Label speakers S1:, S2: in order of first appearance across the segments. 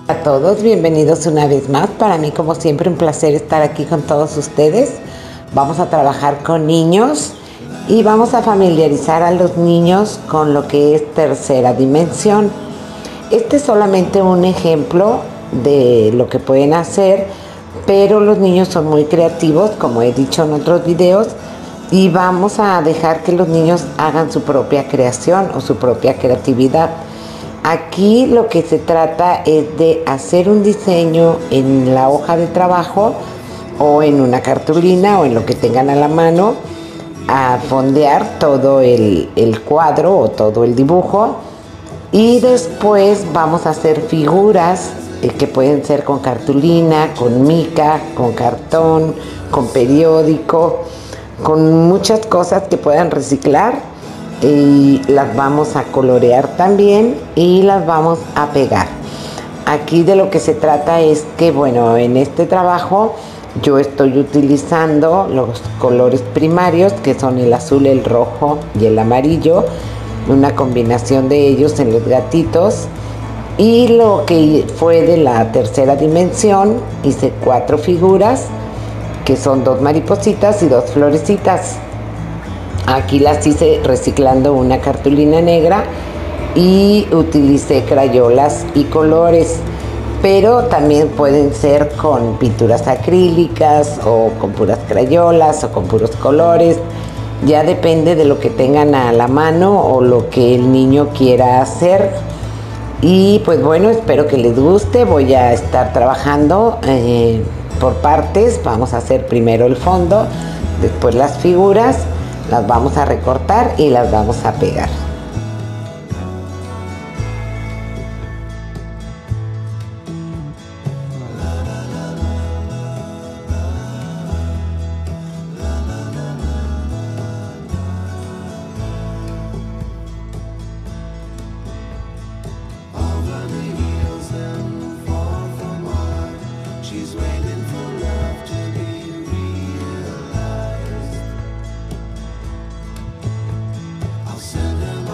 S1: A todos, bienvenidos una vez más. Para mí, como siempre, un placer estar aquí con todos ustedes. Vamos a trabajar con niños y vamos a familiarizar a los niños con lo que es tercera dimensión. Este es solamente un ejemplo de lo que pueden hacer, pero los niños son muy creativos, como he dicho en otros videos, y vamos a dejar que los niños hagan su propia creación o su propia creatividad. Aquí lo que se trata es de hacer un diseño en la hoja de trabajo o en una cartulina o en lo que tengan a la mano, a fondear todo el cuadro o todo el dibujo, y después vamos a hacer figuras que pueden ser con cartulina, con mica, con cartón, con periódico, con muchas cosas que puedan reciclar, y las vamos a colorear también y las vamos a pegar. Aquí de lo que se trata es que, bueno, en este trabajo yo estoy utilizando los colores primarios, que son el azul, el rojo y el amarillo, una combinación de ellos en los gatitos. Y lo que fue de la tercera dimensión, hice 4 figuras, que son 2 maripositas y 2 florecitas. Aquí las hice reciclando una cartulina negra y utilicé crayolas y colores, pero también pueden ser con pinturas acrílicas o con puras crayolas o con puros colores. Ya depende de lo que tengan a la mano o lo que el niño quiera hacer. Y pues bueno, espero que les guste. Voy a estar trabajando por partes. Vamos a hacer primero el fondo, después las figuras, las vamos a recortar y las vamos a pegar.
S2: Send him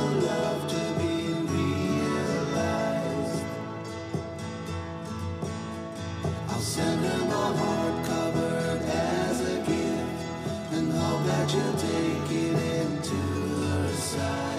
S2: love to be realized. I'll send her my heart covered as a gift, and hope that you'll take it into her side.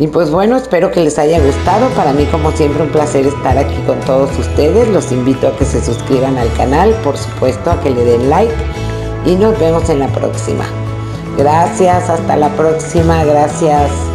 S1: Y pues bueno, espero que les haya gustado. Para mí, como siempre, un placer estar aquí con todos ustedes. Los invito a que se suscriban al canal, por supuesto, a que le den like. Y nos vemos en la próxima. Gracias, hasta la próxima. Gracias.